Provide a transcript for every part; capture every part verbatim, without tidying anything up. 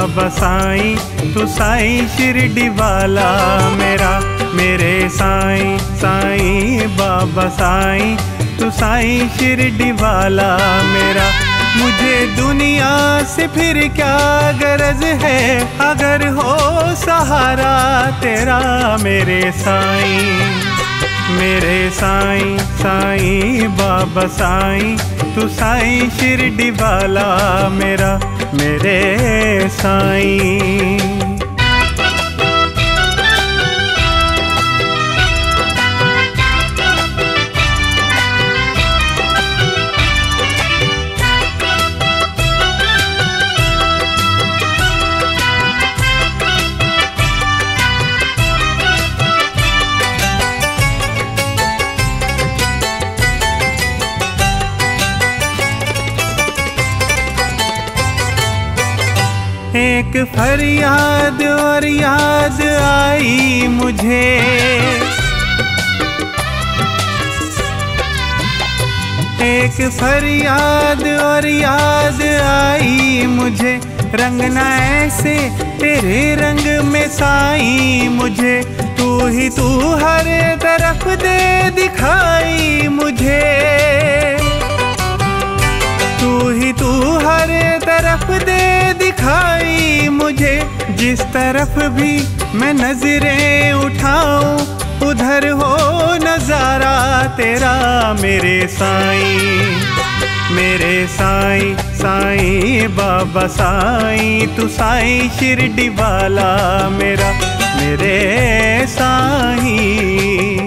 बाबा साईं, तू साईं शिरडी वाला मेरा। मेरे साईं साईं बाबा साईं, तू साईं शिरडी वाला मेरा। मुझे दुनिया से फिर क्या गरज है, अगर हो सहारा तेरा मेरे साईं। मेरे साईं साईं बाबा साईं, तू साईं शिरडी वाला मेरा। मेरे साईं। एक फरियाद और याद आई मुझे, एक फरियाद और याद आई मुझे। रंगना ऐसे तेरे रंग में साईं मुझे, तू ही तू हर तरफ दे दिखाई मुझे। तू ही तू हर तरफ दे दिखाई मुझे। जिस तरफ भी मैं नजरें उठाऊं, उधर हो नजारा तेरा मेरे साईं। मेरे साईं साईं बाबा साईं, तू साईं शिरडी वाला मेरा। मेरे साईं।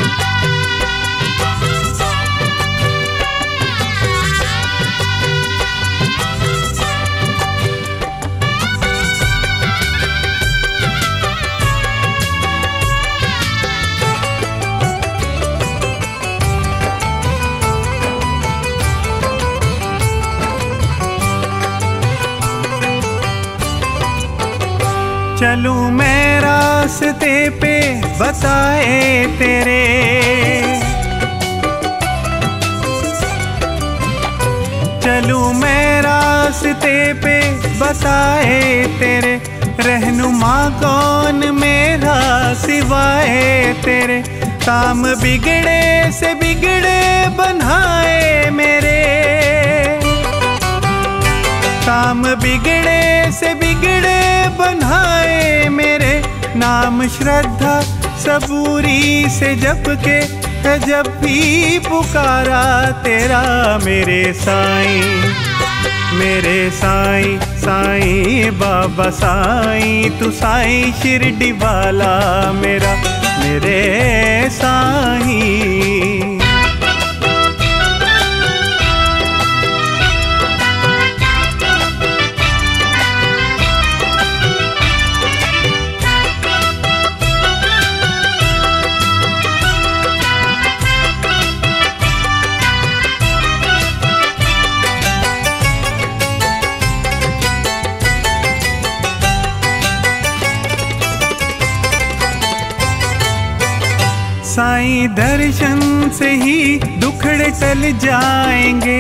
चलूं मैं रास्ते पे बताए तेरे, चलूं मैं रास्ते पे बताए तेरे। रहनुमा कौन मेरा सिवाए तेरे, काम बिगड़े से बिगड़े बनाए मेरे। काम बिगड़े से बिगड़े बनाए मेरे। नाम श्रद्धा सबूरी से जप के जब भी पुकारा तेरा मेरे साईं। मेरे साईं साईं बाबा साईं, तू साईं शिरडी वाला मेरा। मेरे साईं। साईं दर्शन से ही दुखड़े टल जाएंगे।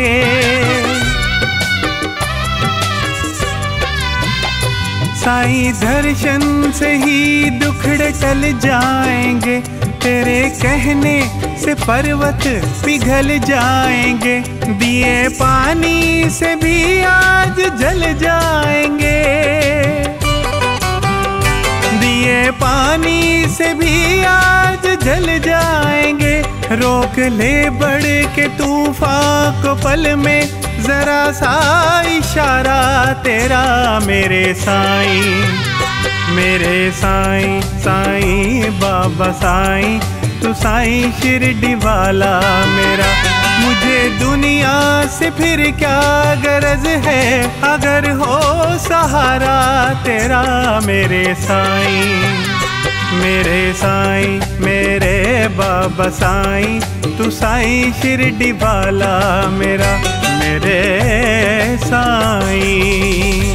साईं दर्शन से ही दुखड़े टल जाएंगे। तेरे कहने से पर्वत पिघल जाएंगे। दिए पानी से भी आज जल जाएंगे। दिए पानी से भी आज जल जाएंगे। रोक ले बढ़ के तूफान को पल में, जरा सा इशारा तेरा मेरे साईं। मेरे साईं साईं बाबा साईं, तू साईं शिरडी वाला मेरा। मुझे दुनिया से फिर क्या गरज है, अगर हो सहारा तेरा मेरे साईं। मेरे साईं मेरे बाबा साईं, तू साईं शिरडी वाला मेरा। मेरे साईं।